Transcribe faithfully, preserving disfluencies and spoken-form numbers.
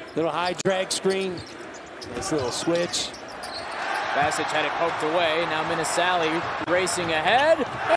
Little high drag screen. Nice little switch. Bassett had it poked away. Now Minessale racing ahead.